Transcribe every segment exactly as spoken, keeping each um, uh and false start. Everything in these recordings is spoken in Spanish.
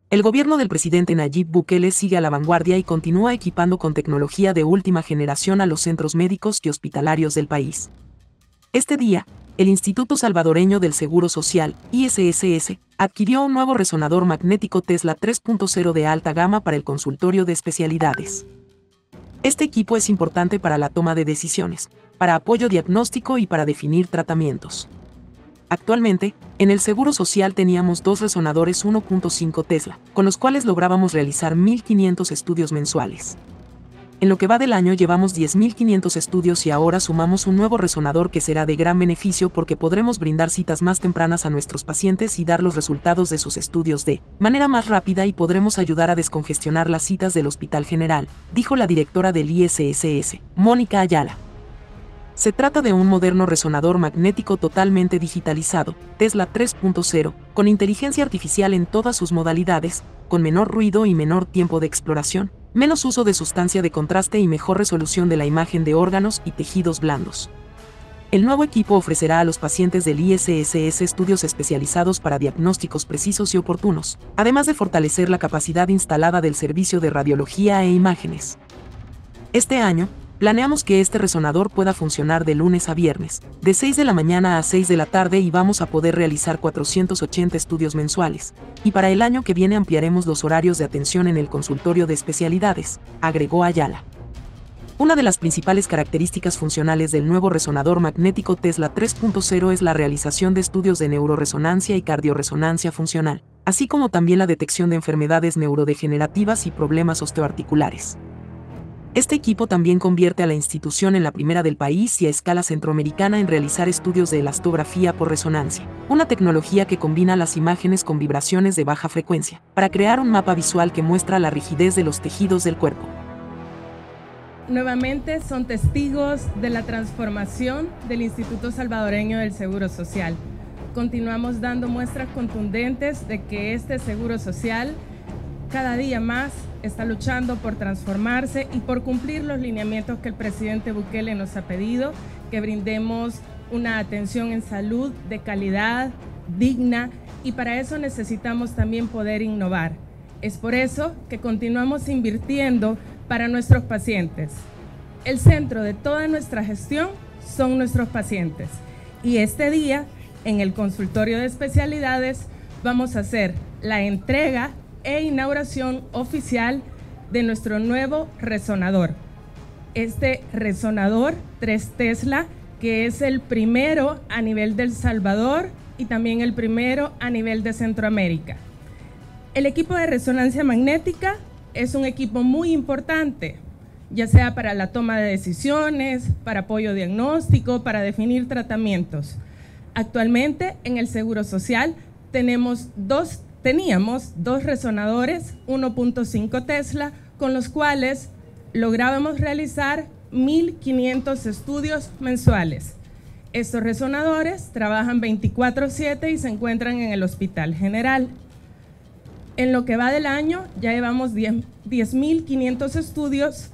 El gobierno del presidente Nayib Bukele sigue a la vanguardia y continúa equipando con tecnología de última generación a los centros médicos y hospitalarios del país. Este día, el Instituto Salvadoreño del Seguro Social, I S S S, adquirió un nuevo resonador magnético Tesla tres punto cero de alta gama para el consultorio de especialidades. Este equipo es importante para la toma de decisiones, para apoyo diagnóstico y para definir tratamientos. Actualmente, en el Seguro Social teníamos dos resonadores uno punto cinco Tesla, con los cuales lográbamos realizar mil quinientos estudios mensuales. En lo que va del año llevamos diez mil quinientos estudios y ahora sumamos un nuevo resonador que será de gran beneficio porque podremos brindar citas más tempranas a nuestros pacientes y dar los resultados de sus estudios de manera más rápida y podremos ayudar a descongestionar las citas del Hospital General, dijo la directora del I S S S, Mónica Ayala. Se trata de un moderno resonador magnético totalmente digitalizado, Tesla tres punto cero, con inteligencia artificial en todas sus modalidades, con menor ruido y menor tiempo de exploración, menos uso de sustancia de contraste y mejor resolución de la imagen de órganos y tejidos blandos. El nuevo equipo ofrecerá a los pacientes del I S S S estudios especializados para diagnósticos precisos y oportunos, además de fortalecer la capacidad instalada del servicio de radiología e imágenes. Este año, planeamos que este resonador pueda funcionar de lunes a viernes, de seis de la mañana a seis de la tarde y vamos a poder realizar cuatrocientos ochenta estudios mensuales, y para el año que viene ampliaremos los horarios de atención en el consultorio de especialidades, agregó Ayala. Una de las principales características funcionales del nuevo resonador magnético Tesla tres punto cero es la realización de estudios de neuroresonancia y cardioresonancia funcional, así como también la detección de enfermedades neurodegenerativas y problemas osteoarticulares. Este equipo también convierte a la institución en la primera del país y a escala centroamericana en realizar estudios de elastografía por resonancia, una tecnología que combina las imágenes con vibraciones de baja frecuencia, para crear un mapa visual que muestra la rigidez de los tejidos del cuerpo. Nuevamente son testigos de la transformación del Instituto Salvadoreño del Seguro Social. Continuamos dando muestras contundentes de que este Seguro Social cada día más está luchando por transformarse y por cumplir los lineamientos que el presidente Bukele nos ha pedido, que brindemos una atención en salud de calidad, digna, y para eso necesitamos también poder innovar. Es por eso que continuamos invirtiendo para nuestros pacientes. El centro de toda nuestra gestión son nuestros pacientes. Y este día, en el consultorio de especialidades, vamos a hacer la entrega e inauguración oficial de nuestro nuevo resonador. Este resonador tres Tesla, que es el primero a nivel del Salvador y también el primero a nivel de Centroamérica. El equipo de resonancia magnética es un equipo muy importante, ya sea para la toma de decisiones, para apoyo diagnóstico, para definir tratamientos. Actualmente en el Seguro Social tenemos dos Teníamos dos resonadores uno punto cinco Tesla, con los cuales lográbamos realizar mil quinientos estudios mensuales. Estos resonadores trabajan veinticuatro siete y se encuentran en el Hospital General. En lo que va del año ya llevamos diez mil quinientos estudios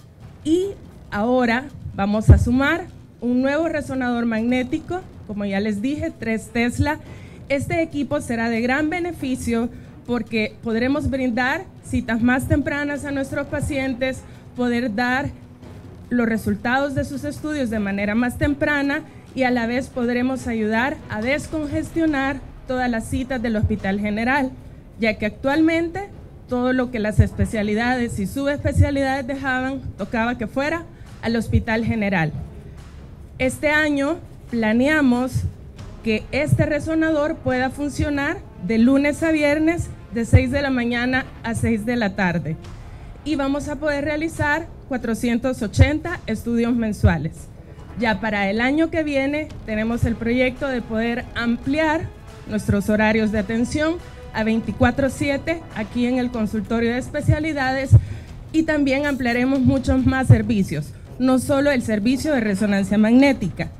y ahora vamos a sumar un nuevo resonador magnético, como ya les dije, tres Tesla. Este equipo será de gran beneficio porque podremos brindar citas más tempranas a nuestros pacientes, poder dar los resultados de sus estudios de manera más temprana y a la vez podremos ayudar a descongestionar todas las citas del Hospital General, ya que actualmente todo lo que las especialidades y subespecialidades dejaban tocaba que fuera al Hospital General. Este año planeamos que este resonador pueda funcionar de lunes a viernes de seis de la mañana a seis de la tarde y vamos a poder realizar cuatrocientos ochenta estudios mensuales. Ya para el año que viene tenemos el proyecto de poder ampliar nuestros horarios de atención a veinticuatro siete aquí en el consultorio de especialidades y también ampliaremos muchos más servicios, no solo el servicio de resonancia magnética.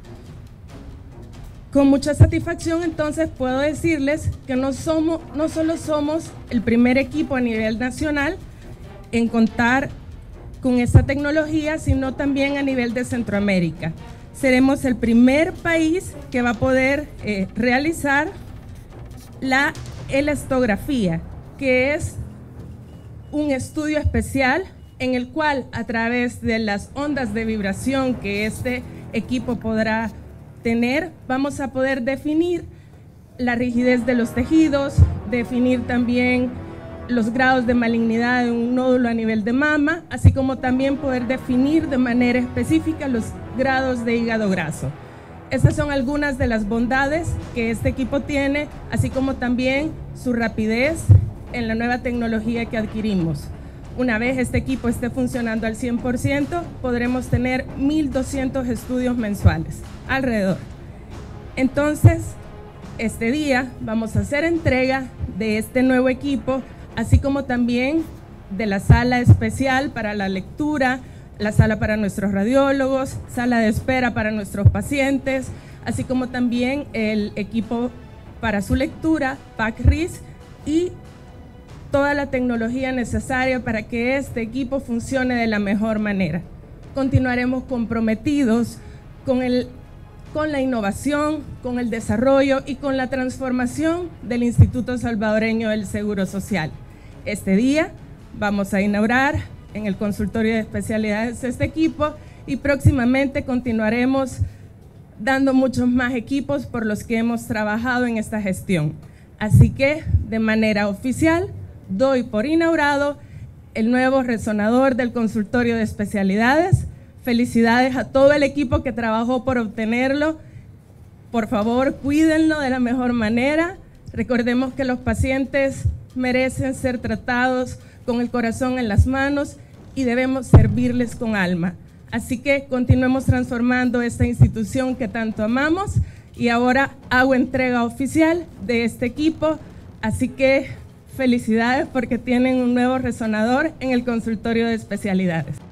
Con mucha satisfacción, entonces, puedo decirles que no, somos, no solo somos el primer equipo a nivel nacional en contar con esta tecnología, sino también a nivel de Centroamérica. Seremos el primer país que va a poder eh, realizar la elastografía, que es un estudio especial en el cual, a través de las ondas de vibración que este equipo podrá tener, vamos a poder definir la rigidez de los tejidos, definir también los grados de malignidad de un nódulo a nivel de mama, así como también poder definir de manera específica los grados de hígado graso. Estas son algunas de las bondades que este equipo tiene, así como también su rapidez en la nueva tecnología que adquirimos. Una vez este equipo esté funcionando al cien por ciento, podremos tener mil doscientos estudios mensuales alrededor. Entonces, este día vamos a hacer entrega de este nuevo equipo, así como también de la sala especial para la lectura, la sala para nuestros radiólogos, sala de espera para nuestros pacientes, así como también el equipo para su lectura, P A C R I S, y toda la tecnología necesaria para que este equipo funcione de la mejor manera. Continuaremos comprometidos con, el, con la innovación, con el desarrollo y con la transformación del Instituto Salvadoreño del Seguro Social. Este día vamos a inaugurar en el consultorio de especialidades este equipo y próximamente continuaremos dando muchos más equipos por los que hemos trabajado en esta gestión. Así que, de manera oficial, doy por inaugurado el nuevo resonador del consultorio de especialidades. Felicidades a todo el equipo que trabajó por obtenerlo. Por favor, cuídenlo de la mejor manera. Recordemos que los pacientes merecen ser tratados con el corazón en las manos y debemos servirles con alma. Así que continuemos transformando esta institución que tanto amamos y ahora hago entrega oficial de este equipo. Así que felicidades porque tienen un nuevo resonador en el consultorio de especialidades.